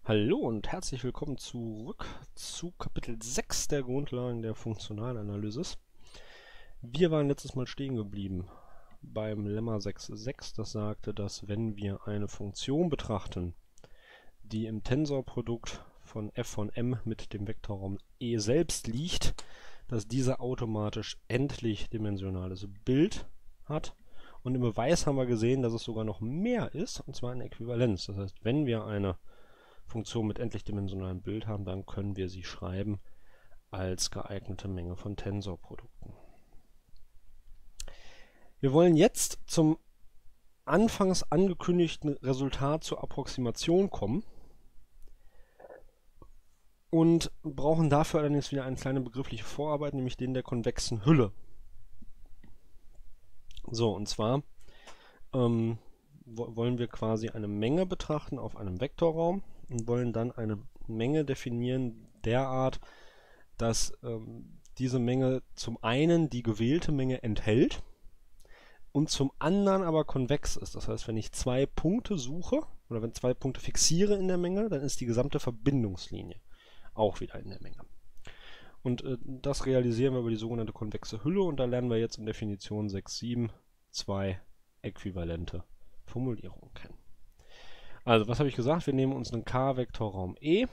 Hallo und herzlich willkommen zurück zu Kapitel 6 der Grundlagen der Funktionalanalysis. Wir waren letztes Mal stehen geblieben beim Lemma 6.6, das sagte, dass wenn wir eine Funktion betrachten, die im Tensorprodukt von f von m mit dem Vektorraum E selbst liegt, dass diese automatisch endlich dimensionales Bild hat. Und im Beweis haben wir gesehen, dass es sogar noch mehr ist, und zwar eine Äquivalenz. Das heißt, wenn wir eine Funktion mit endlich dimensionalem Bild haben, dann können wir sie schreiben als geeignete Menge von Tensorprodukten. Wir wollen jetzt zum anfangs angekündigten Resultat zur Approximation kommen und brauchen dafür allerdings wieder eine kleine begriffliche Vorarbeit, nämlich den der konvexen Hülle. So, und zwar wollen wir quasi eine Menge betrachten auf einem Vektorraum und wollen dann eine Menge definieren derart, dass diese Menge zum einen die gewählte Menge enthält und zum anderen aber konvex ist. Das heißt, wenn ich zwei Punkte suche oder wenn zwei Punkte fixiere in der Menge, dann ist die gesamte Verbindungslinie auch wieder in der Menge. Und das realisieren wir über die sogenannte konvexe Hülle und da lernen wir jetzt in Definition 6.7 zwei äquivalente Formulierungen kennen. Also, was habe ich gesagt? Wir nehmen uns einen K-Vektorraum E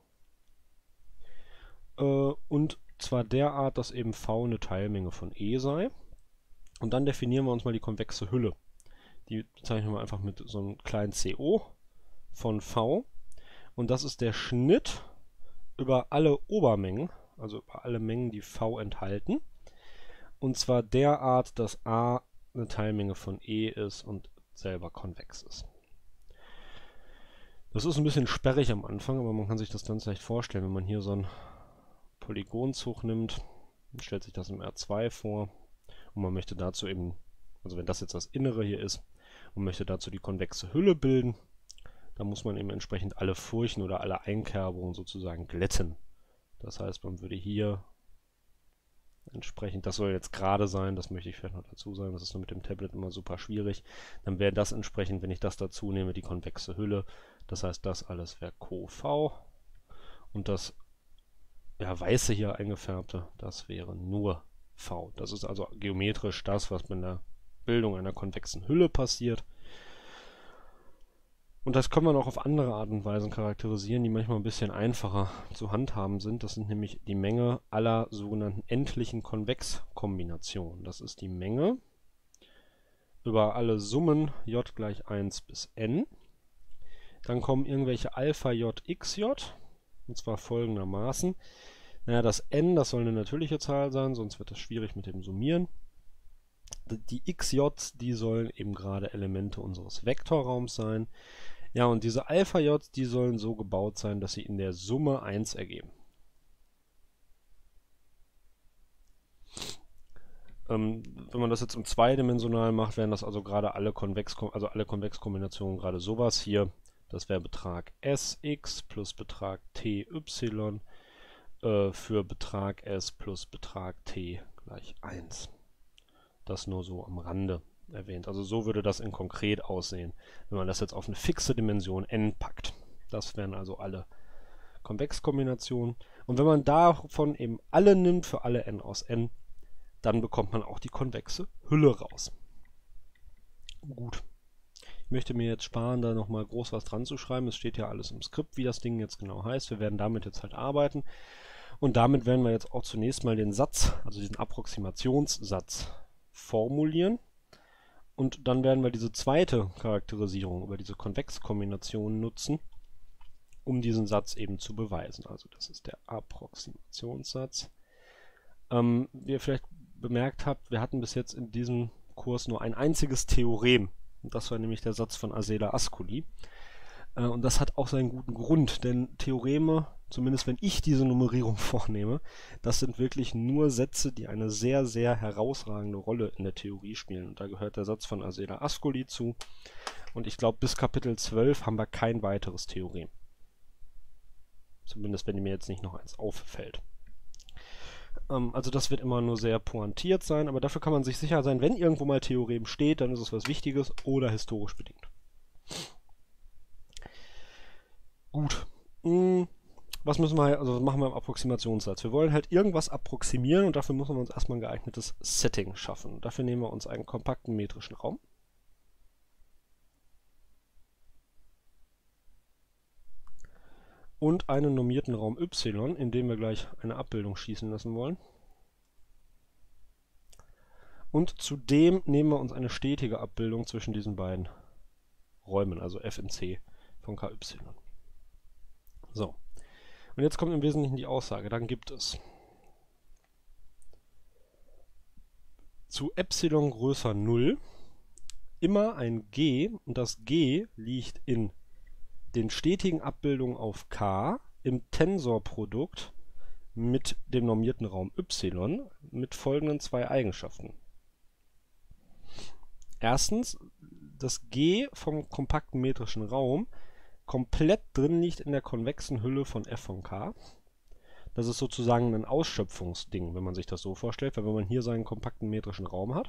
und zwar derart, dass eben V eine Teilmenge von E sei. Und dann definieren wir uns mal die konvexe Hülle. Die bezeichnen wir einfach mit so einem kleinen CO von V. Und das ist der Schnitt über alle Obermengen, also über alle Mengen, die V enthalten. Und zwar derart, dass A eine Teilmenge von E ist und selber konvex ist. Das ist ein bisschen sperrig am Anfang, aber man kann sich das ganz leicht vorstellen, wenn man hier so einen Polygonzug nimmt, dann stellt sich das im R2 vor und man möchte dazu eben, also wenn das jetzt das Innere hier ist, und möchte dazu die konvexe Hülle bilden, dann muss man eben entsprechend alle Furchen oder alle Einkerbungen sozusagen glätten. Das heißt, man würde hier entsprechend, das soll jetzt gerade sein, das möchte ich vielleicht noch dazu sagen, das ist nur mit dem Tablet immer super schwierig, dann wäre das entsprechend, wenn ich das dazu nehme, die konvexe Hülle, das heißt, das alles wäre CoV und das weiße hier eingefärbte, das wäre nur V. Das ist also geometrisch das, was mit der Bildung einer konvexen Hülle passiert. Und das können wir noch auf andere Art und Weisen charakterisieren, die manchmal ein bisschen einfacher zu handhaben sind. Das sind nämlich die Menge aller sogenannten endlichen Konvexkombinationen. Das ist die Menge über alle Summen j gleich 1 bis n. Dann kommen irgendwelche Alpha j, xj, und zwar folgendermaßen. Naja, das n, das soll eine natürliche Zahl sein, sonst wird das schwierig mit dem Summieren. Die xj's, die sollen eben gerade Elemente unseres Vektorraums sein. Ja, und diese Alpha-J's, die sollen so gebaut sein, dass sie in der Summe 1 ergeben. Wenn man das jetzt im zweidimensionalen macht, wären das also gerade alle Konvexkombinationen gerade sowas hier. Das wäre Betrag Sx plus Betrag Ty für Betrag S plus Betrag T gleich 1. Das nur so am Rande erwähnt. Also so würde das in konkret aussehen, wenn man das jetzt auf eine fixe Dimension n packt. Das wären also alle Konvexkombinationen. Und wenn man davon eben alle nimmt für alle n aus n, dann bekommt man auch die konvexe Hülle raus. Gut. Ich möchte mir jetzt sparen, da nochmal groß was dran zu schreiben. Es steht ja alles im Skript, wie das Ding jetzt genau heißt. Wir werden damit jetzt halt arbeiten. Und damit werden wir jetzt auch zunächst mal den Satz, also diesen Approximationssatz formulieren. Und dann werden wir diese zweite Charakterisierung über diese Konvexkombination nutzen, um diesen Satz eben zu beweisen. Also das ist der Approximationssatz. Wie ihr vielleicht bemerkt habt, wir hatten bis jetzt in diesem Kurs nur ein einziges Theorem. Und das war nämlich der Satz von Asela-Ascoli. Und das hat auch seinen guten Grund, denn Theoreme, zumindest wenn ich diese Nummerierung vornehme, das sind wirklich nur Sätze, die eine sehr, sehr herausragende Rolle in der Theorie spielen. Und da gehört der Satz von Asela-Ascoli zu. Und ich glaube, bis Kapitel 12 haben wir kein weiteres Theorem. Zumindest, wenn mir jetzt nicht noch eins auffällt. Also das wird immer nur sehr pointiert sein, aber dafür kann man sich sicher sein, wenn irgendwo mal Theorem steht, dann ist es was Wichtiges oder historisch bedingt. Gut, Was müssen wir, also was machen wir im Approximationssatz? Wir wollen halt irgendwas approximieren und dafür müssen wir uns erstmal ein geeignetes Setting schaffen. Dafür nehmen wir uns einen kompakten metrischen Raum. Und einen normierten Raum y, in dem wir gleich eine Abbildung schießen lassen wollen. Und zudem nehmen wir uns eine stetige Abbildung zwischen diesen beiden Räumen, also f in c von ky. So, und jetzt kommt im Wesentlichen die Aussage, dann gibt es zu Epsilon größer 0 immer ein g, und das g liegt in den stetigen Abbildungen auf k im Tensorprodukt mit dem normierten Raum y mit folgenden zwei Eigenschaften. Erstens, das g vom kompakten metrischen Raum komplett drin liegt in der konvexen Hülle von f von k. Das ist sozusagen ein Ausschöpfungsding, wenn man sich das so vorstellt, weil wenn man hier seinen kompakten metrischen Raum hat,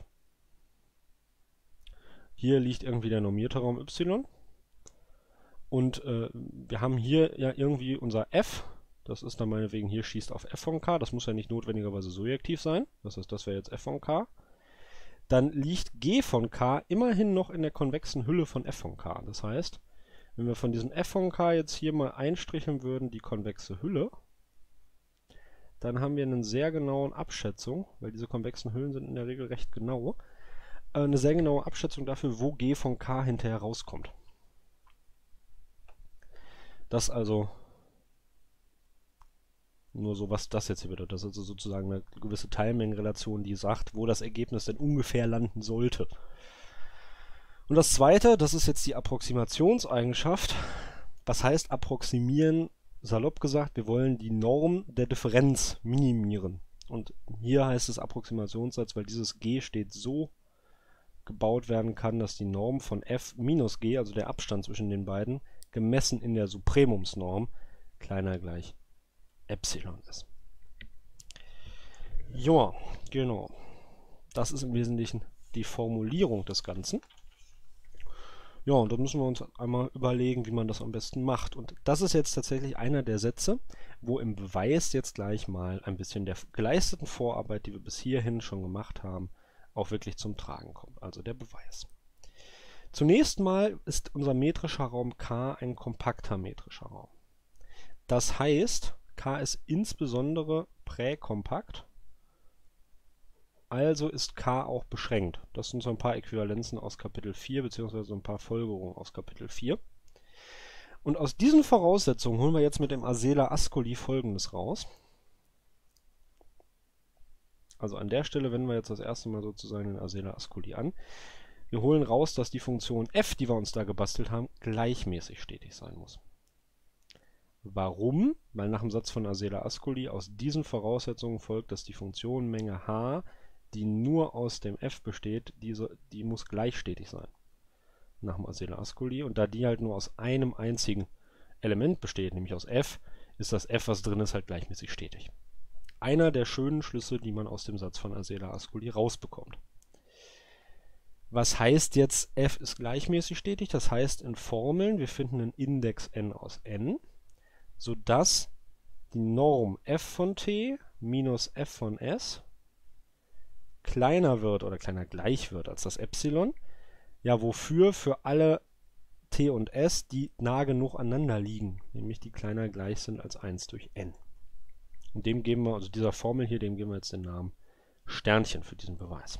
hier liegt irgendwie der normierte Raum y, und wir haben hier ja irgendwie unser f, das ist dann meinetwegen hier schießt auf f von k, das muss ja nicht notwendigerweise surjektiv sein, das heißt, das wäre jetzt f von k. Dann liegt g von k immerhin noch in der konvexen Hülle von f von k. Das heißt, wenn wir von diesem f von k jetzt hier mal einstricheln würden, die konvexe Hülle, dann haben wir eine sehr genaue Abschätzung, weil diese konvexen Hüllen sind in der Regel recht genau, eine sehr genaue Abschätzung dafür, wo g von k hinterher rauskommt. Das also nur so, was das jetzt hier bedeutet. Das ist also sozusagen eine gewisse Teilmengenrelation, die sagt, wo das Ergebnis denn ungefähr landen sollte. Und das zweite, das ist jetzt die Approximationseigenschaft. Was heißt approximieren? Salopp gesagt, wir wollen die Norm der Differenz minimieren. Und hier heißt es Approximationssatz, weil dieses g steht so gebaut werden kann, dass die Norm von f minus g, also der Abstand zwischen den beiden, gemessen in der Supremumsnorm kleiner gleich Epsilon ist. Ja, genau. Das ist im Wesentlichen die Formulierung des Ganzen. Ja, und da müssen wir uns einmal überlegen, wie man das am besten macht. Und das ist jetzt tatsächlich einer der Sätze, wo im Beweis jetzt gleich mal ein bisschen der geleisteten Vorarbeit, die wir bis hierhin schon gemacht haben, auch wirklich zum Tragen kommt. Also der Beweis. Zunächst mal ist unser metrischer Raum K ein kompakter metrischer Raum. Das heißt, K ist insbesondere präkompakt, also ist K auch beschränkt. Das sind so ein paar Äquivalenzen aus Kapitel 4, beziehungsweise ein paar Folgerungen aus Kapitel 4. Und aus diesen Voraussetzungen holen wir jetzt mit dem Asela-Ascoli Folgendes raus. Also an der Stelle wenden wir jetzt das erste Mal sozusagen den Asela-Ascoli an. Wir holen raus, dass die Funktion f, die wir uns da gebastelt haben, gleichmäßig stetig sein muss. Warum? Weil nach dem Satz von Asela-Ascoli aus diesen Voraussetzungen folgt, dass die Funktion Menge h, die nur aus dem f besteht, die muss gleichstetig sein. Nach dem Asela-Ascoli. Und da die halt nur aus einem einzigen Element besteht, nämlich aus f, ist das f, was drin ist, halt gleichmäßig stetig. Einer der schönen Schlüsse, die man aus dem Satz von Asela-Ascoli rausbekommt. Was heißt jetzt, f ist gleichmäßig stetig? Das heißt in Formeln, wir finden einen Index n aus n, sodass die Norm f von t minus f von s kleiner wird oder kleiner gleich wird als das Epsilon. Ja, wofür? Für alle t und s, die nah genug aneinander liegen, nämlich die kleiner gleich sind als 1 durch n. Und dem geben wir, also dieser Formel hier, dem geben wir jetzt den Namen Sternchen für diesen Beweis.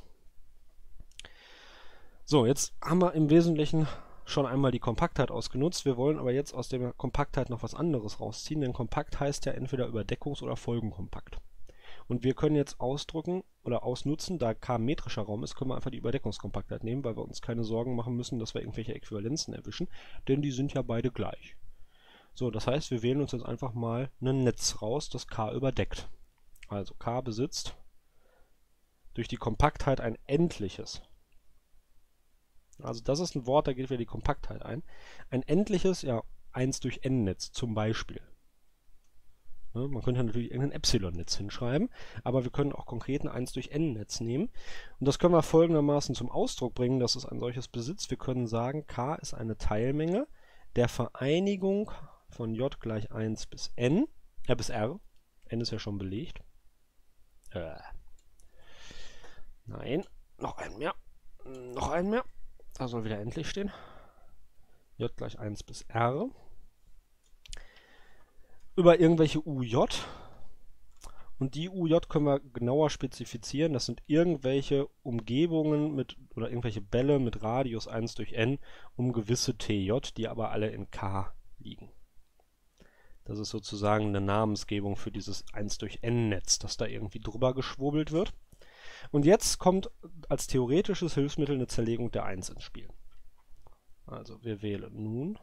So, jetzt haben wir im Wesentlichen schon einmal die Kompaktheit ausgenutzt. Wir wollen aber jetzt aus der Kompaktheit noch was anderes rausziehen, denn kompakt heißt ja entweder Überdeckungs- oder Folgenkompakt. Und wir können jetzt ausdrücken oder ausnutzen, da K metrischer Raum ist, können wir einfach die Überdeckungskompaktheit nehmen, weil wir uns keine Sorgen machen müssen, dass wir irgendwelche Äquivalenzen erwischen, denn die sind ja beide gleich. So, das heißt, wir wählen uns jetzt einfach mal ein Netz raus, das K überdeckt. Also K besitzt durch die Kompaktheit ein endliches. Also das ist ein Wort, da geht wieder die Kompaktheit ein. Ein endliches, ja, 1 durch n-Netz zum Beispiel. Ne, man könnte natürlich irgendein Epsilon-Netz hinschreiben, aber wir können auch konkret ein 1 durch n-Netz nehmen. Und das können wir folgendermaßen zum Ausdruck bringen, dass es ein solches besitzt. Wir können sagen, K ist eine Teilmenge der Vereinigung von j gleich 1 bis bis r. N ist ja schon belegt. Nein, noch einen mehr. Noch einen mehr. Da soll wieder endlich stehen. J gleich 1 bis r. Über irgendwelche uj. Und die uj können wir genauer spezifizieren. Das sind irgendwelche Umgebungen oder irgendwelche Bälle mit Radius 1 durch n um gewisse tj, die aber alle in k liegen. Das ist sozusagen eine Namensgebung für dieses 1 durch n-Netz, das da irgendwie drüber geschwurbelt wird. Und jetzt kommt als theoretisches Hilfsmittel eine Zerlegung der 1 ins Spiel. Also wir wählen nun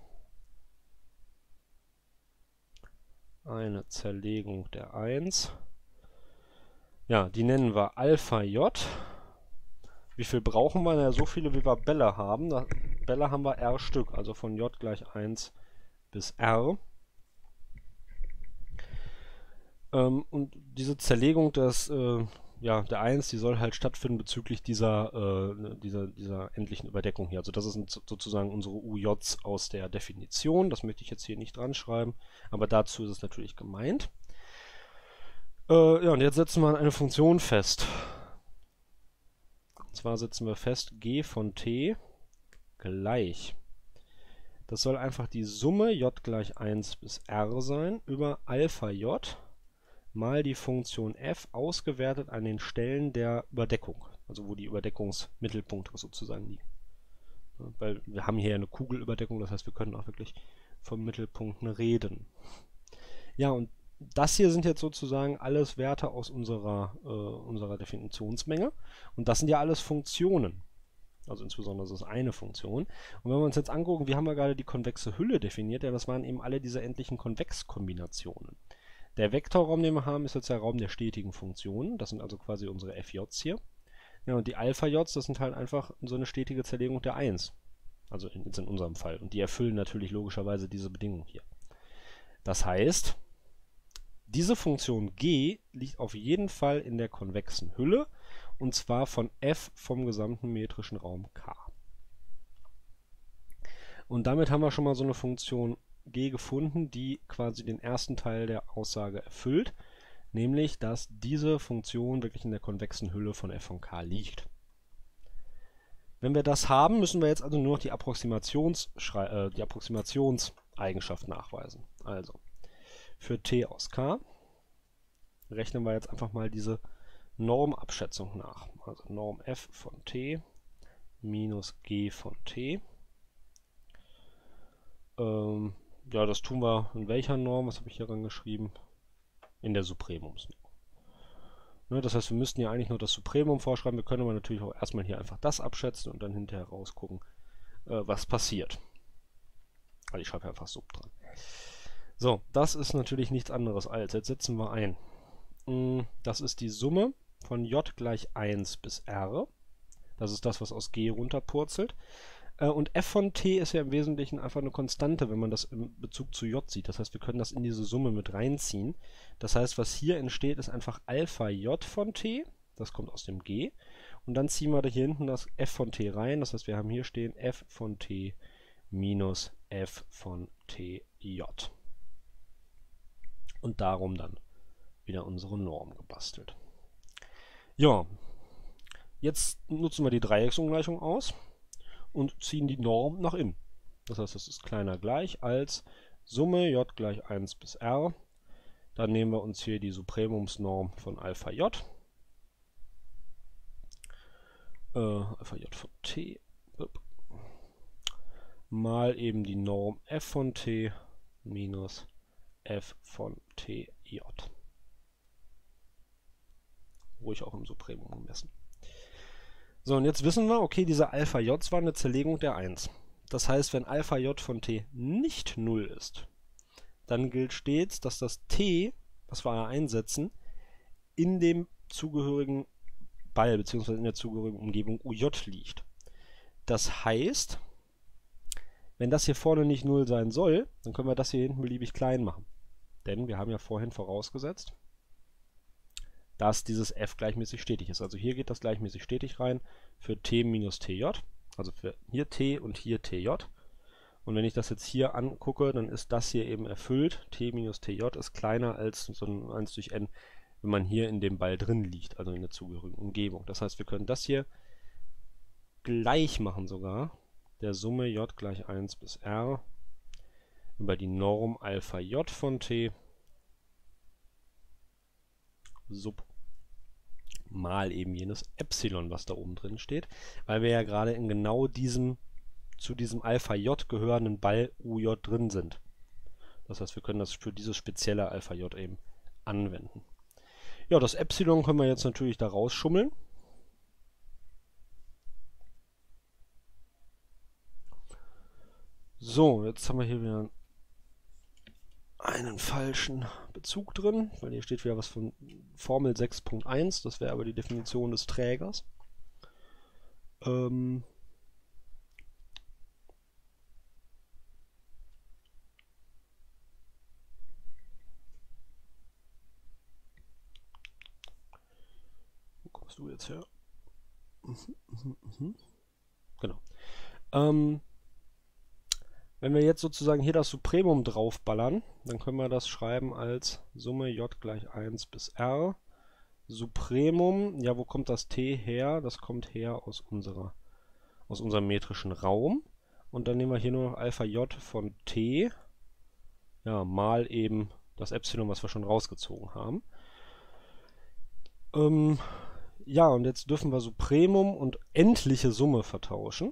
eine Zerlegung der 1. Ja, die nennen wir Alpha J. Wie viel brauchen wir? Ja, so viele, wie wir Bälle haben. Bälle haben wir R Stück, also von J gleich 1 bis R. Und diese Zerlegung der 1, die soll halt stattfinden bezüglich dieser endlichen Überdeckung hier. Also das sind sozusagen unsere UJs aus der Definition. Das möchte ich jetzt hier nicht dran schreiben, aber dazu ist es natürlich gemeint. Ja, und jetzt setzen wir eine Funktion fest. Und zwar setzen wir fest g von t gleich. Das soll einfach die Summe j gleich 1 bis r sein über Alpha j mal die Funktion f ausgewertet an den Stellen der Überdeckung. Also wo die Überdeckungsmittelpunkte sozusagen liegen. Weil wir haben hier eine Kugelüberdeckung, das heißt wir können auch wirklich von Mittelpunkten reden. Ja, und das hier sind jetzt sozusagen alles Werte aus unserer Definitionsmenge. Und das sind ja alles Funktionen. Also insbesondere ist es eine Funktion. Und wenn wir uns jetzt angucken, wie haben wir gerade die konvexe Hülle definiert? Ja, das waren eben alle diese endlichen Konvexkombinationen. Der Vektorraum, den wir haben, ist jetzt der Raum der stetigen Funktionen. Das sind also quasi unsere FJs hier. Ja, und die Alpha-Js, das sind halt einfach so eine stetige Zerlegung der 1. Also jetzt in unserem Fall. Und die erfüllen natürlich logischerweise diese Bedingung hier. Das heißt, diese Funktion g liegt auf jeden Fall in der konvexen Hülle, und zwar von f vom gesamten metrischen Raum K. Und damit haben wir schon mal so eine Funktion g gefunden, die quasi den ersten Teil der Aussage erfüllt, nämlich, dass diese Funktion wirklich in der konvexen Hülle von f von k liegt. Wenn wir das haben, müssen wir jetzt also nur noch die Approximationseigenschaft nachweisen. Also für t aus k rechnen wir jetzt einfach mal diese Normabschätzung nach. Also Norm f von t minus g von t. Ja, das tun wir in welcher Norm? Was habe ich hier rangeschrieben? In der Supremumsnorm. Ne, das heißt, wir müssten ja eigentlich nur das Supremum vorschreiben. Wir können aber natürlich auch erstmal hier einfach das abschätzen und dann hinterher rausgucken, was passiert. Also ich schreibe einfach Sub dran. So, das ist natürlich nichts anderes als, jetzt setzen wir ein. Das ist die Summe von j gleich 1 bis r. Das ist das, was aus g runterpurzelt. Und f von t ist ja im Wesentlichen einfach eine Konstante, wenn man das in Bezug zu j sieht. Das heißt, wir können das in diese Summe mit reinziehen. Das heißt, was hier entsteht, ist einfach Alpha j von t. Das kommt aus dem g. Und dann ziehen wir da hier hinten das f von t rein. Das heißt, wir haben hier stehen f von t minus f von tj. Und darum dann wieder unsere Norm gebastelt. Ja, jetzt nutzen wir die Dreiecksumgleichung aus und ziehen die Norm nach innen. Das heißt, das ist kleiner gleich als Summe j gleich 1 bis r. Dann nehmen wir uns hier die Supremumsnorm von Alpha j. Alpha j von t. Mal eben die Norm f von t minus f von tj. Ruhig auch im Supremum gemessen. So, und jetzt wissen wir, okay, diese Alpha j war eine Zerlegung der 1. Das heißt, wenn Alpha j von t nicht 0 ist, dann gilt stets, dass das t, was wir einsetzen, in dem zugehörigen Ball bzw. in der zugehörigen Umgebung uj liegt. Das heißt, wenn das hier vorne nicht 0 sein soll, dann können wir das hier hinten beliebig klein machen. Denn wir haben ja vorhin vorausgesetzt, dass dieses f gleichmäßig stetig ist. Also hier geht das gleichmäßig stetig rein für t minus tj, also für hier t und hier tj. Und wenn ich das jetzt hier angucke, dann ist das hier eben erfüllt. T minus Tj ist kleiner als so ein 1 durch n, wenn man hier in dem Ball drin liegt, also in der zugehörigen Umgebung. Das heißt, wir können das hier gleich machen sogar, der Summe j gleich 1 bis r über die Norm Alpha j von t sub mal eben jenes Epsilon, was da oben drin steht, weil wir ja gerade in genau zu diesem Alpha j gehörenden Ball uj drin sind. Das heißt, wir können das für dieses spezielle Alpha j eben anwenden. Ja, das Epsilon können wir jetzt natürlich da rausschummeln. So, jetzt haben wir hier wieder einen falschen Bezug drin, weil hier steht wieder was von Formel 6.1, das wäre aber die Definition des Trägers. Wo kommst du jetzt her? Genau. Wenn wir jetzt sozusagen hier das Supremum draufballern, dann können wir das schreiben als Summe j gleich 1 bis r. Supremum, ja, wo kommt das t her? Das kommt her aus unserem metrischen Raum. Und dann nehmen wir hier nur noch Alpha j von t, ja, mal eben das Epsilon, was wir schon rausgezogen haben. Ja, und jetzt dürfen wir Supremum und endliche Summe vertauschen.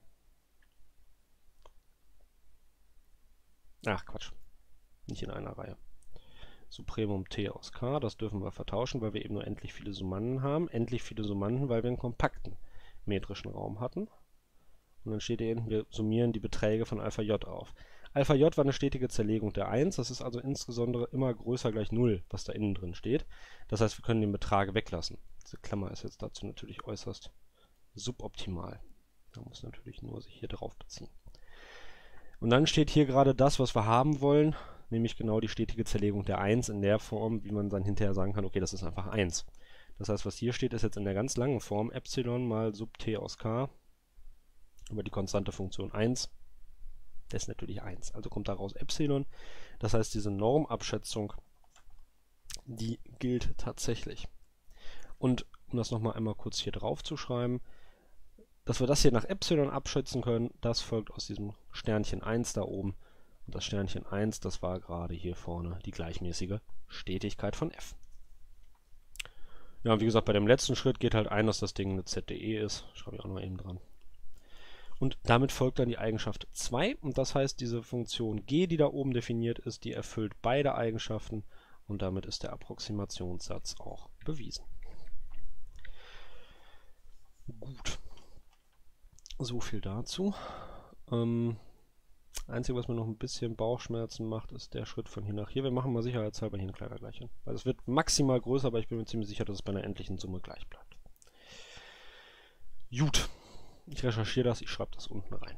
Ach, Quatsch. Nicht in einer Reihe. Supremum t aus k, das dürfen wir vertauschen, weil wir eben nur endlich viele Summanden haben. Endlich viele Summanden, weil wir einen kompakten metrischen Raum hatten. Und dann steht hier hinten, wir summieren die Beträge von Alpha j auf. Alpha j war eine stetige Zerlegung der 1, das ist also insbesondere immer größer gleich 0, was da innen drin steht. Das heißt, wir können den Betrag weglassen. Diese Klammer ist jetzt dazu natürlich äußerst suboptimal. Da muss natürlich nur sich hier drauf beziehen. Und dann steht hier gerade das, was wir haben wollen, nämlich genau die stetige Zerlegung der 1 in der Form, wie man dann hinterher sagen kann, okay, das ist einfach 1. Das heißt, was hier steht, ist jetzt in der ganz langen Form Epsilon mal sub t aus k über die konstante Funktion 1. Das ist natürlich 1. Also kommt daraus Epsilon. Das heißt, diese Normabschätzung, die gilt tatsächlich. Und um das nochmal einmal kurz hier drauf zu schreiben, dass wir das hier nach Epsilon abschätzen können, das folgt aus diesem Sternchen 1 da oben. Und das Sternchen 1, das war gerade hier vorne die gleichmäßige Stetigkeit von f. Ja, und wie gesagt, bei dem letzten Schritt geht halt ein, dass das Ding eine ZDE ist. Schreibe ich auch noch eben dran. Und damit folgt dann die Eigenschaft 2. Und das heißt, diese Funktion g, die da oben definiert ist, die erfüllt beide Eigenschaften. Und damit ist der Approximationssatz auch bewiesen. Gut. So viel dazu. Einzige, was mir noch ein bisschen Bauchschmerzen macht, ist der Schritt von hier nach hier. Wir machen mal sicherheitshalber hier ein kleiner Gleichchen. Weil es wird maximal größer, aber ich bin mir ziemlich sicher, dass es bei einer endlichen Summe gleich bleibt. Gut. Ich recherchiere das, ich schreibe das unten rein.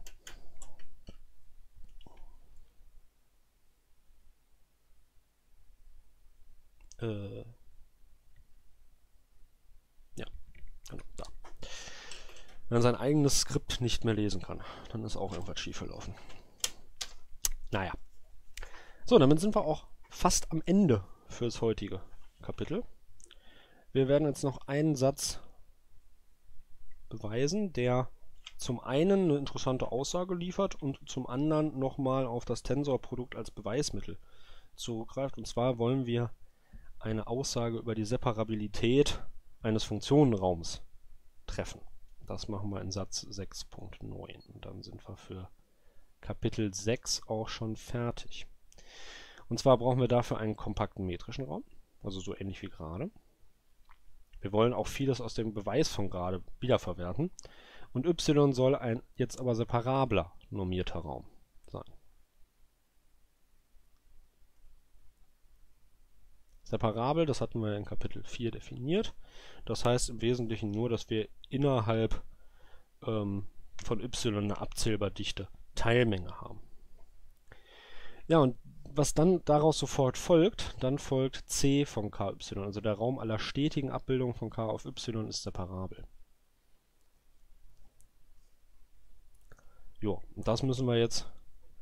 Ja, genau, da. Wenn man sein eigenes Skript nicht mehr lesen kann, dann ist auch irgendwas schiefgelaufen. Naja. So, damit sind wir auch fast am Ende für das heutige Kapitel. Wir werden jetzt noch einen Satz beweisen, der zum einen eine interessante Aussage liefert und zum anderen nochmal auf das Tensorprodukt als Beweismittel zurückgreift. Und zwar wollen wir eine Aussage über die Separabilität eines Funktionenraums treffen. Das machen wir in Satz 6.9 und dann sind wir für Kapitel 6 auch schon fertig. Und zwar brauchen wir dafür einen kompakten metrischen Raum, also so ähnlich wie gerade. Wir wollen auch vieles aus dem Beweis von gerade wiederverwerten. Und y soll ein jetzt aber separabler normierter Raum sein. Separabel, das hatten wir in Kapitel 4 definiert. Das heißt im Wesentlichen nur, dass wir innerhalb von y eine abzählbar dichte Teilmenge haben. Ja, und was dann daraus sofort folgt, dann folgt C von ky, also der Raum aller stetigen Abbildungen von k auf y ist separabel. Jo, und das müssen wir jetzt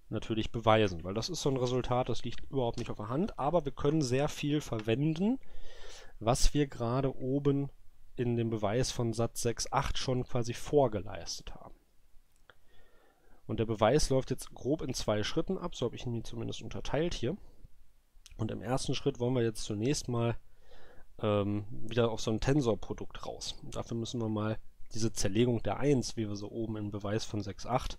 natürlich beweisen, weil das ist so ein Resultat, das liegt überhaupt nicht auf der Hand, aber wir können sehr viel verwenden, was wir gerade oben in dem Beweis von Satz 6.8 schon quasi vorgeleistet haben. Und der Beweis läuft jetzt grob in 2 Schritten ab, so habe ich ihn zumindest unterteilt hier. Und im ersten Schritt wollen wir jetzt zunächst mal wieder auf so ein Tensorprodukt raus. Und dafür müssen wir mal diese Zerlegung der 1, wie wir so oben im Beweis von 6.8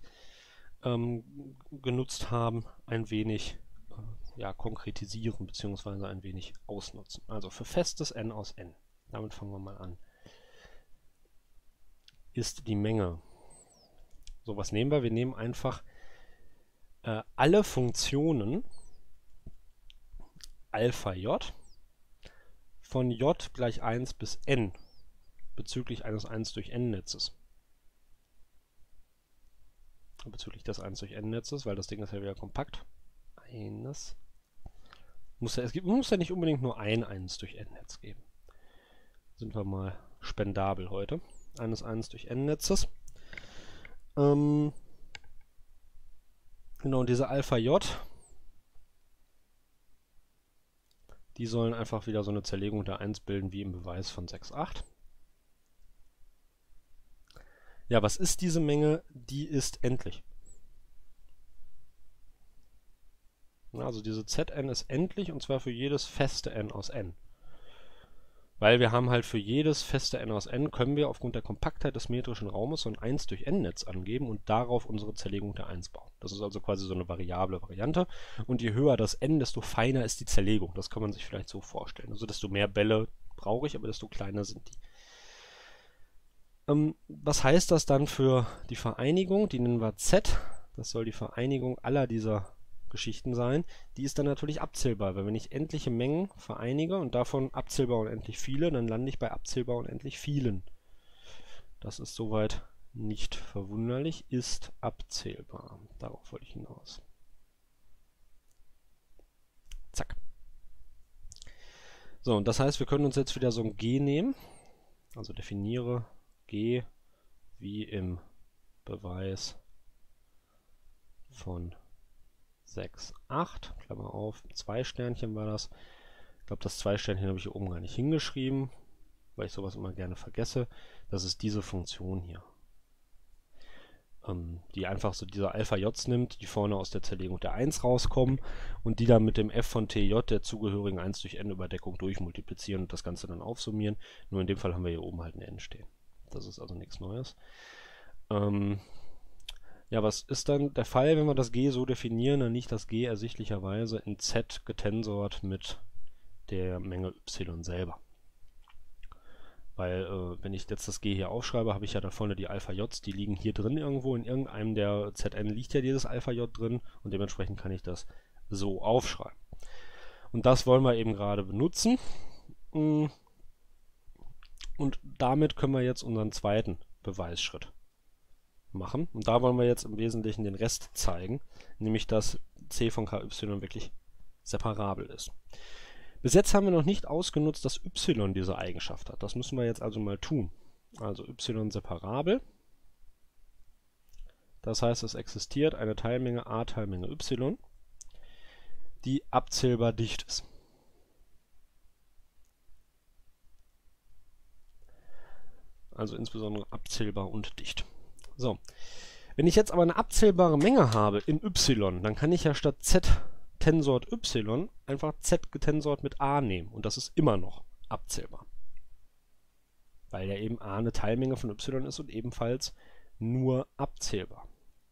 genutzt haben, ein wenig konkretisieren bzw. ein wenig ausnutzen. Also für festes n aus n, damit fangen wir mal an, ist die Menge. So, was nehmen wir? Wir nehmen einfach alle Funktionen Alpha j von j gleich 1 bis n bezüglich eines 1 durch n-Netzes. Bezüglich des 1 durch n-Netzes, weil das Ding ist ja wieder kompakt. Es muss ja nicht unbedingt nur ein 1 durch n-Netz geben. Sind wir mal spendabel heute. Eines 1 durch n-Netzes. Genau, diese Alpha j, die sollen einfach wieder so eine Zerlegung der 1 bilden wie im Beweis von 6.8. Ja, was ist diese Menge? Die ist endlich. Also diese Zn ist endlich, und zwar für jedes feste n aus n. Weil wir haben halt für jedes feste n aus n, können wir aufgrund der Kompaktheit des metrischen Raumes so ein 1 durch n-Netz angeben und darauf unsere Zerlegung der 1 bauen. Das ist also quasi so eine variable Variante. Und je höher das n, desto feiner ist die Zerlegung. Das kann man sich vielleicht so vorstellen. Also desto mehr Bälle brauche ich, aber desto kleiner sind die. Was heißt das dann für die Vereinigung? Die nennen wir Z. Das soll die Vereinigung aller dieser Geschichten sein. Die ist dann natürlich abzählbar, weil wenn ich endliche Mengen vereinige und davon abzählbar unendlich viele, dann lande ich bei abzählbar unendlich vielen. Das ist soweit nicht verwunderlich, ist abzählbar. Darauf wollte ich hinaus. Zack. So, und das heißt, wir können uns jetzt wieder so ein G nehmen. Also definiere G wie im Beweis von 6.8, Klammer auf, 2 Sternchen war das. Ich glaube, das 2 Sternchen habe ich hier oben gar nicht hingeschrieben, weil ich sowas immer gerne vergesse. Das ist diese Funktion hier, die einfach so diese Alpha J's nimmt, die vorne aus der Zerlegung der 1 rauskommen und die dann mit dem f von tj, der zugehörigen 1 durch n Überdeckung, durchmultiplizieren und das Ganze dann aufsummieren. Nur in dem Fall haben wir hier oben halt ein n stehen. Das ist also nichts Neues. Ja, was ist dann der Fall, wenn wir das G so definieren? Dann liegt das G ersichtlicherweise in Z getensort mit der Menge y selber. Weil, wenn ich jetzt das G hier aufschreibe, habe ich ja da vorne die Alpha J's, die liegen hier drin irgendwo. In irgendeinem der Zn liegt ja dieses Alpha J drin und dementsprechend kann ich das so aufschreiben. Und das wollen wir eben gerade benutzen. Und damit können wir jetzt unseren zweiten Beweisschritt machen. Und da wollen wir jetzt im Wesentlichen den Rest zeigen, nämlich dass c von ky wirklich separabel ist. Bis jetzt haben wir noch nicht ausgenutzt, dass y diese Eigenschaft hat. Das müssen wir jetzt also mal tun. Also y separabel. Das heißt, es existiert eine Teilmenge a Teilmenge y, die abzählbar dicht ist. Also insbesondere abzählbar und dicht. So, wenn ich jetzt aber eine abzählbare Menge habe in y, dann kann ich ja statt z tensort y einfach z getensort mit a nehmen und das ist immer noch abzählbar. Weil ja eben a eine Teilmenge von y ist und ebenfalls nur abzählbar.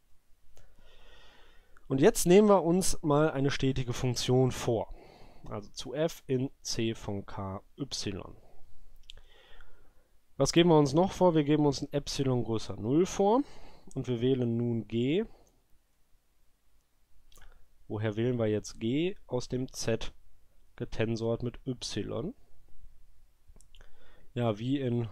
Und jetzt nehmen wir uns mal eine stetige Funktion vor. Also zu f in c von ky. Was geben wir uns noch vor? Wir geben uns ein Epsilon größer 0 vor und wir wählen nun G. Woher wählen wir jetzt G? Aus dem Z getensort mit Y. Ja, wie im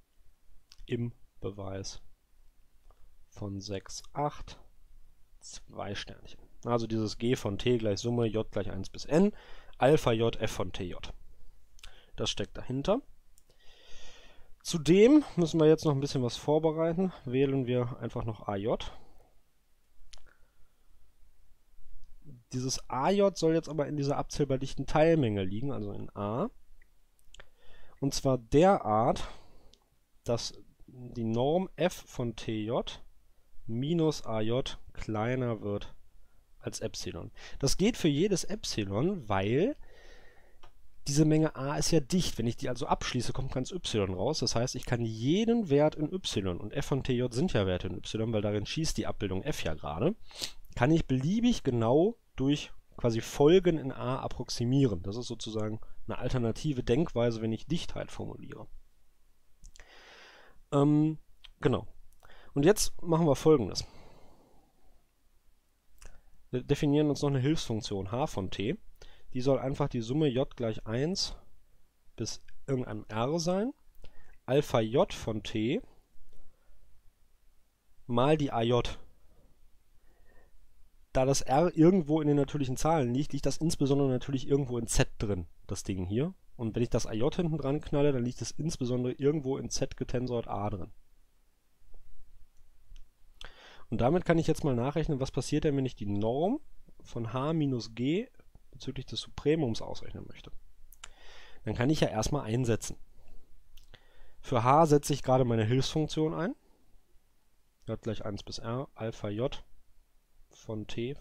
Beweis von 6.8, 2 Sternchen. Also dieses G von T gleich Summe J gleich 1 bis N, Alpha J f von TJ. Das steckt dahinter. Zudem müssen wir jetzt noch ein bisschen was vorbereiten. Wählen wir einfach noch AJ. Dieses AJ soll jetzt aber in dieser abzählbar dichten Teilmenge liegen, also in A. Und zwar derart, dass die Norm f von TJ minus AJ kleiner wird als Epsilon. Das geht für jedes Epsilon, weil diese Menge A ist ja dicht. Wenn ich die also abschließe, kommt ganz y raus. Das heißt, ich kann jeden Wert in y, und f von TJ sind ja Werte in y, weil darin schießt die Abbildung f ja gerade, kann ich beliebig genau durch quasi Folgen in A approximieren. Das ist sozusagen eine alternative Denkweise, wenn ich Dichtheit formuliere. Genau. Und jetzt machen wir Folgendes. Wir definieren uns noch eine Hilfsfunktion h von t. Die soll einfach die Summe j gleich 1 bis irgendeinem r sein. Alpha j von t mal die aj. Da das r irgendwo in den natürlichen Zahlen liegt, liegt das insbesondere natürlich irgendwo in z drin, das Ding hier. Und wenn ich das aj hinten dran knalle, dann liegt es insbesondere irgendwo in z getensort a drin. Und damit kann ich jetzt mal nachrechnen, was passiert denn, wenn ich die Norm von h minus g bezüglich des Supremums ausrechnen möchte. Dann kann ich ja erstmal einsetzen. Für h setze ich gerade meine Hilfsfunktion ein. J gleich 1 bis r, Alpha j von t,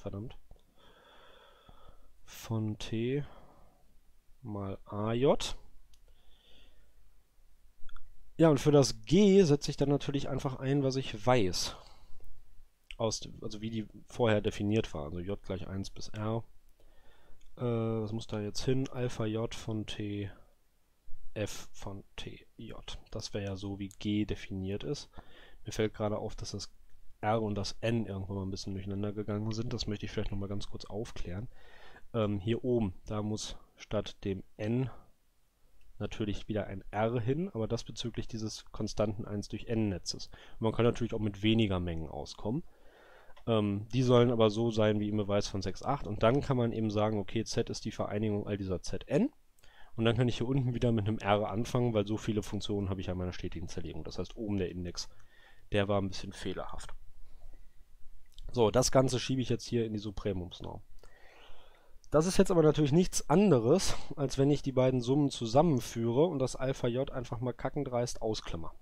von t mal aj. Ja, und für das g setze ich dann natürlich einfach ein, was ich weiß. Also wie die vorher definiert war. Also j gleich 1 bis r. Was muss da jetzt hin? Alpha j von t, f von t, j. Das wäre ja so, wie g definiert ist. Mir fällt gerade auf, dass das r und das n irgendwann mal ein bisschen durcheinander gegangen sind. Das möchte ich vielleicht nochmal ganz kurz aufklären. Hier oben, da muss statt dem n natürlich wieder ein r hin, aber das bezüglich dieses konstanten 1 durch n Netzes. Und man kann natürlich auch mit weniger Mengen auskommen. Die sollen aber so sein wie im Beweis von 6,8, und dann kann man eben sagen, okay, z ist die Vereinigung all dieser zn, und dann kann ich hier unten wieder mit einem r anfangen, weil so viele Funktionen habe ich an meiner stetigen Zerlegung. Das heißt, oben der Index, der war ein bisschen fehlerhaft. So, das Ganze schiebe ich jetzt hier in die Supremumsnorm. Das ist jetzt aber natürlich nichts anderes, als wenn ich die beiden Summen zusammenführe und das Alpha j einfach mal kackendreist ausklammer.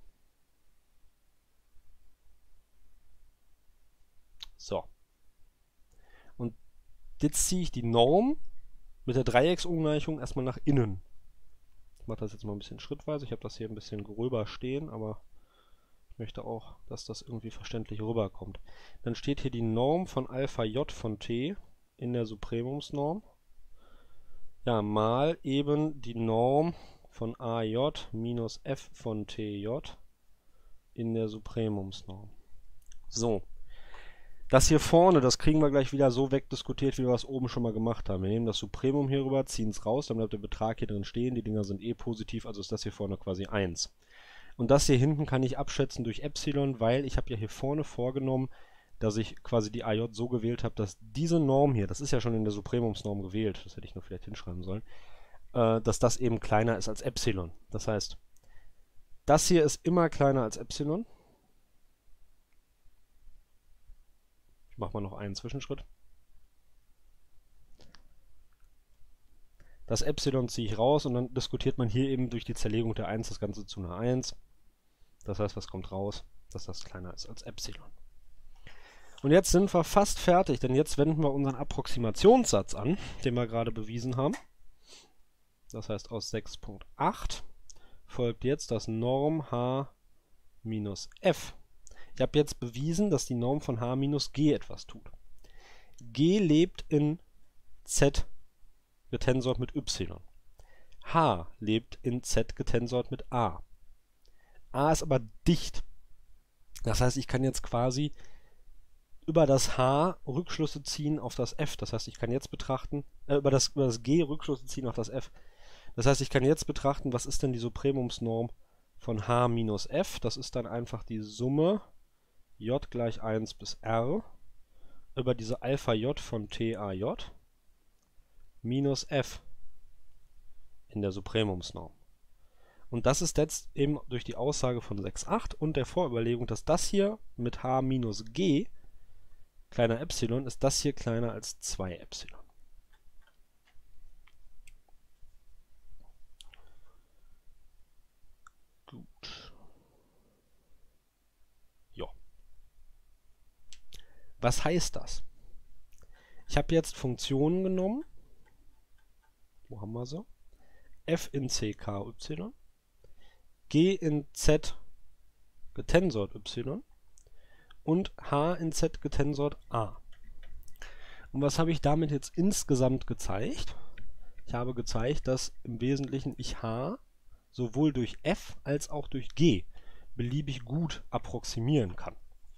So. Und jetzt ziehe ich die Norm mit der Dreiecksumgleichung erstmal nach innen. Ich mache das jetzt mal ein bisschen schrittweise. Ich habe das hier ein bisschen gröber stehen, aber ich möchte auch, dass das irgendwie verständlich rüberkommt. Dann steht hier die Norm von Alpha j von t in der Supremumsnorm. Ja, mal eben die Norm von aj minus f von tj in der Supremumsnorm. So. Das hier vorne, das kriegen wir gleich wieder so wegdiskutiert, wie wir es oben schon mal gemacht haben. Wir nehmen das Supremum hier rüber, ziehen es raus, dann bleibt der Betrag hier drin stehen. Die Dinger sind eh positiv, also ist das hier vorne quasi 1. Und das hier hinten kann ich abschätzen durch Epsilon, weil ich habe ja hier vorne vorgenommen, dass ich quasi die AJ so gewählt habe, dass diese Norm hier, das ist ja schon in der Supremumsnorm gewählt, das hätte ich nur vielleicht hinschreiben sollen, dass das eben kleiner ist als Epsilon. Das heißt, das hier ist immer kleiner als Epsilon. Ich mache mal noch einen Zwischenschritt. Das Epsilon ziehe ich raus und dann diskutiert man hier eben durch die Zerlegung der 1 das Ganze zu einer 1. Das heißt, was kommt raus? Dass das kleiner ist als Epsilon. Und jetzt sind wir fast fertig, denn jetzt wenden wir unseren Approximationssatz an, den wir gerade bewiesen haben. Das heißt, aus 6.8 folgt jetzt das Norm h minus f. Ich habe jetzt bewiesen, dass die Norm von h minus g etwas tut. G lebt in z getensort mit y. H lebt in z getensort mit a. A ist aber dicht. Das heißt, ich kann jetzt quasi über das h Rückschlüsse ziehen auf das f. Das heißt, ich kann jetzt betrachten, über das g Rückschlüsse ziehen auf das f. Das heißt, ich kann jetzt betrachten, was ist denn die Supremumsnorm von h minus f. Das ist dann einfach die Summe j gleich 1 bis r über diese Alpha j von t a j minus f in der Supremumsnorm. Und das ist jetzt eben durch die Aussage von 6,8 und der Vorüberlegung, dass das hier mit h minus g kleiner Epsilon ist das hier kleiner als 2 Epsilon. Was heißt das? Ich habe jetzt Funktionen genommen. Wo haben wir sie? F in C, K, Y. G in Z getensort Y. Und H in Z getensort A. Und was habe ich damit jetzt insgesamt gezeigt? Ich habe gezeigt, dass im Wesentlichen ich H sowohl durch F als auch durch G beliebig gut approximieren kann.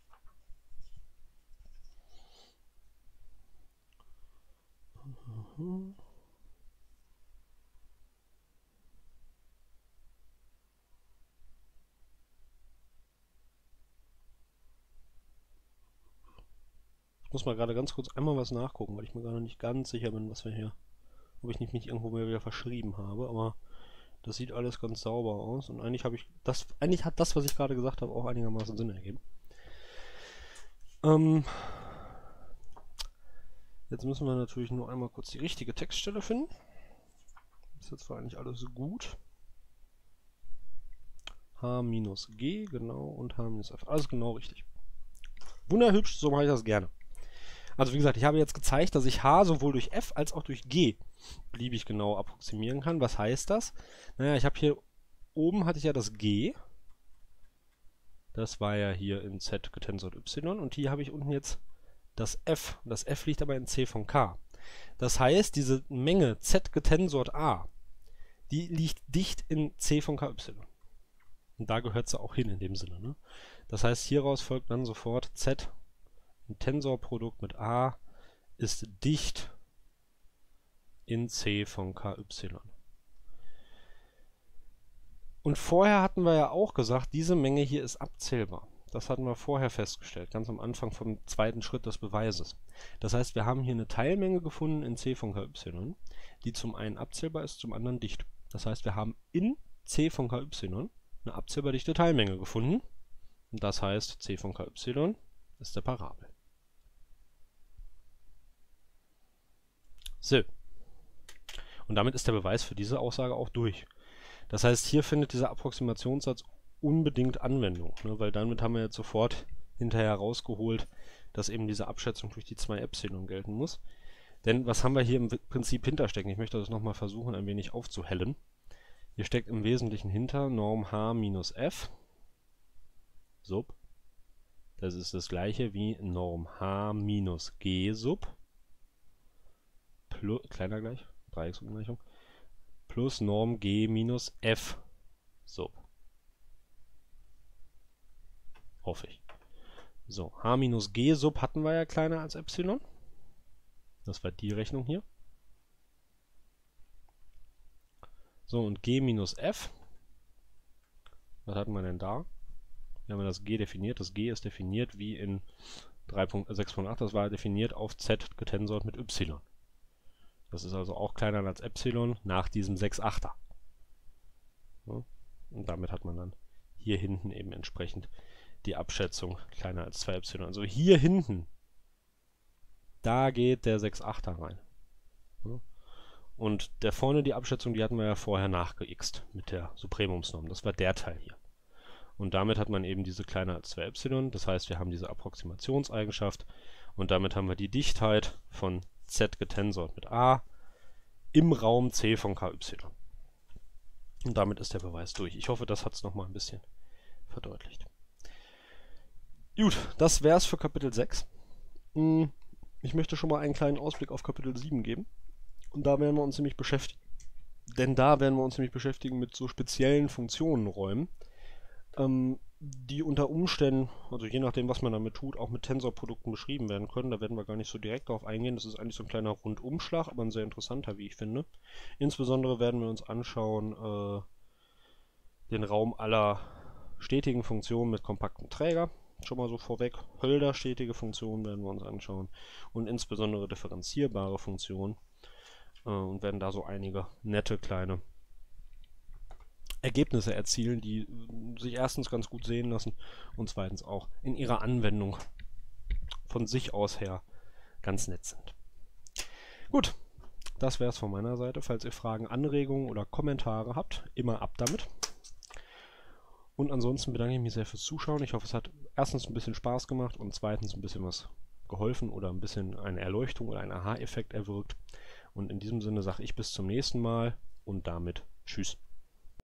Ich muss mal gerade ganz kurz einmal was nachgucken, weil ich mir gerade nicht ganz sicher bin, was wir hier, ob ich nicht mich irgendwo mehr wieder verschrieben habe, aber das sieht alles ganz sauber aus und eigentlich hat das, was ich gerade gesagt habe, auch einigermaßen Sinn ergeben. Jetzt müssen wir natürlich nur einmal kurz die richtige Textstelle finden. Ist jetzt zwar eigentlich alles gut. H-G, genau, und H-F. Alles genau richtig. Wunderhübsch, so mache ich das gerne. Also wie gesagt, ich habe jetzt gezeigt, dass ich H sowohl durch F als auch durch G beliebig genau approximieren kann. Was heißt das? Naja, ich habe hier oben hatte ich ja das G. Das war ja hier in Z getensort Y. Und hier habe ich unten jetzt das F. Das F liegt aber in C von K. Das heißt, diese Menge Z getensort A, die liegt dicht in C von KY. Und da gehört sie auch hin in dem Sinne. Ne? Das heißt, hieraus folgt dann sofort Z, ein Tensorprodukt mit A, ist dicht in C von KY. Und vorher hatten wir ja auch gesagt, diese Menge hier ist abzählbar. Das hatten wir vorher festgestellt, ganz am Anfang vom zweiten Schritt des Beweises. Das heißt, wir haben hier eine Teilmenge gefunden in C von KY, die zum einen abzählbar ist, zum anderen dicht. Das heißt, wir haben in C von KY eine abzählbar dichte Teilmenge gefunden. Und das heißt, C von KY ist separabel. So. Und damit ist der Beweis für diese Aussage auch durch. Das heißt, hier findet dieser Approximationssatz unbedingt Anwendung, ne, weil damit haben wir jetzt sofort hinterher rausgeholt, dass eben diese Abschätzung durch die 2 Epsilon gelten muss. Denn was haben wir hier im Prinzip hinterstecken? Ich möchte das nochmal versuchen, ein wenig aufzuhellen. Hier steckt im Wesentlichen hinter Norm H minus F sub. Das ist das gleiche wie Norm H minus G sub. Kleiner gleich, Dreiecksumgleichung. Plus Norm G minus F sub. Hoffe ich. So, H minus G sub hatten wir ja kleiner als Epsilon. Das war die Rechnung hier. So, und G minus F. Was hatten wir denn da? Hier haben wir das G definiert. Das G ist definiert wie in 6.8. Das war definiert auf Z getensort mit Y. Das ist also auch kleiner als Epsilon nach diesem 6.8er. Ja, und damit hat man dann hier hinten eben entsprechend die Abschätzung kleiner als 2 Epsilon. Also hier hinten, da geht der 6.8er rein. Ja. Und der vorne die Abschätzung, die hatten wir ja vorher nachgeixt mit der Supremumsnorm. Das war der Teil hier. Und damit hat man eben diese kleiner als 2 Epsilon. Das heißt, wir haben diese Approximationseigenschaft und damit haben wir die Dichtheit von Z getensort mit A im Raum C von KY. Und damit ist der Beweis durch. Ich hoffe, das hat es nochmal ein bisschen verdeutlicht. Gut, das wäre es für Kapitel 6. Ich möchte schon mal einen kleinen Ausblick auf Kapitel 7 geben. Und da werden wir uns nämlich beschäftigen. Denn da werden wir uns nämlich beschäftigen mit so speziellen Funktionenräumen, die unter Umständen, also je nachdem, was man damit tut, auch mit Tensorprodukten beschrieben werden können. Da werden wir gar nicht so direkt darauf eingehen. Das ist eigentlich so ein kleiner Rundumschlag, aber ein sehr interessanter, wie ich finde. Insbesondere werden wir uns anschauen den Raum aller stetigen Funktionen mit kompaktem Träger. Schon mal so vorweg, Hölder-stetige Funktionen werden wir uns anschauen und insbesondere differenzierbare Funktionen und werden da so einige nette kleine Ergebnisse erzielen, die sich erstens ganz gut sehen lassen und zweitens auch in ihrer Anwendung von sich aus her ganz nett sind. Gut, das wäre es von meiner Seite. Falls ihr Fragen, Anregungen oder Kommentare habt, immer ab damit. Und ansonsten bedanke ich mich sehr fürs Zuschauen. Ich hoffe, es hat erstens ein bisschen Spaß gemacht und zweitens ein bisschen was geholfen oder ein bisschen eine Erleuchtung oder einen Aha-Effekt erwirkt. Und in diesem Sinne sage ich bis zum nächsten Mal und damit tschüss.